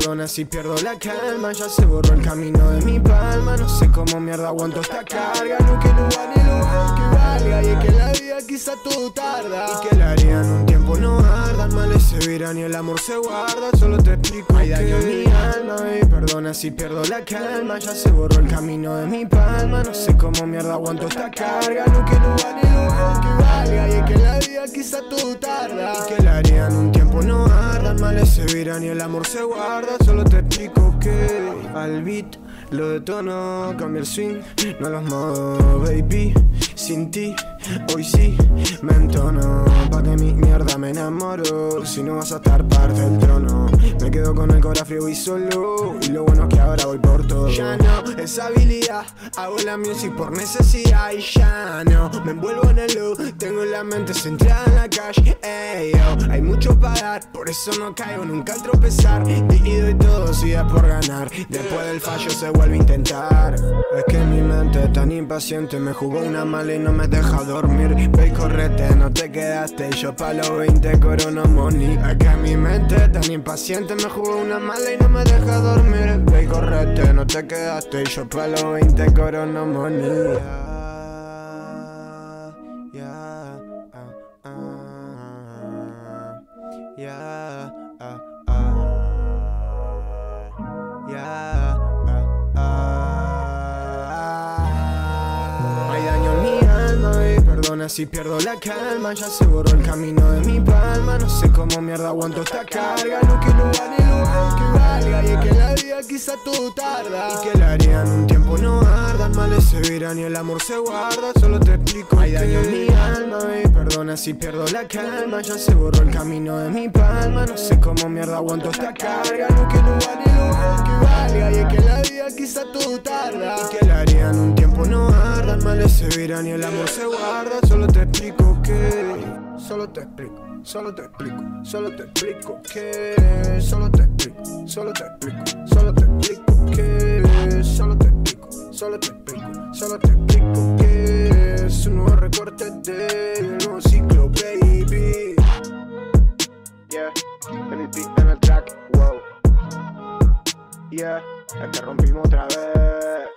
perdona si pierdo la calma. Ya se borró el camino de mi palma. No sé cómo mierda aguanto esta carga. No quiero lugar ni lugar que valga. Y es que la vida quizá todo tarda. Y que la haría en un tiempo no ardan. Males se viran y el amor se guarda. Solo te explico, hay daño en mi alma. Y perdona si pierdo la calma. Ya se borró el camino de mi palma. No sé cómo mierda aguanto esta carga. No quiero lugar ni lugar que valga. Y es que la vida quizá todo tarda. Y que la haría en un tiempo no ardan. Males se viran y el amor se guarda. Solo te explico que al beat lo detono, cambia el swing, no los modos, baby. Sin ti, hoy sí me entono. Pa' que mi mierda me enamoro. Si no vas a estar parte del trono. Me quedo con el corazón frío y solo. Y lo bueno es que ahora voy por todo. Ya no, esa habilidad. Hago la music por necesidad. Y ya no, me envuelvo en el look. Tengo la mente centrada en la calle. Ey, yo, hay mucho para dar. Por eso no caigo nunca al tropezar. Y doy todo si es por ganar. Después del fallo se vuelve a intentar. Es que mi mente tan impaciente me jugó una mala y no me deja dormir. Ve y correte, no te quedaste. Y yo pa' los 20 corono money. Es que mi mente tan impaciente me jugó una mala y no me deja dormir. Ve y correte, no te quedaste. Y yo pa' los 20 corono money. Hay daño en mi alma y perdona si pierdo la calma. Ya se borró el camino de mi palma. No sé cómo mierda aguanto esta carga. No quiero lugar ni lugar que valga. Y es que la vida quizá todo tarda. Y que la haría en un tiempo no ardan. Males se viran y el amor se guarda. Solo te explico, hay daño en mi alma y perdona si pierdo la calma. Ya se borró el camino de mi palma. No sé cómo mierda aguanto esta carga. No quiero lugar ni lugar que valga. Y es que la vida quizá todo tarda. Y que la haría en un tiempo no ardan. Males se viran y el amor se guarda. Solo te explico que solo te explico, solo te explico, solo te explico que solo te explico, solo te explico, solo te explico que solo te explico, solo te explico, solo te explico que es un nuevo recorte del nuevo ciclo, baby. Yeah, el beat en el track, wow. Yeah, es que rompimos otra vez.